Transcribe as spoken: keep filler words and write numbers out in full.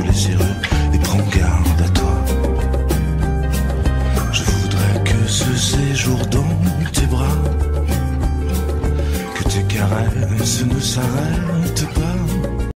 les serrures et prends garde à toi. Je voudrais que ce séjour dans tes bras, que tes caresses ne s'arrêtent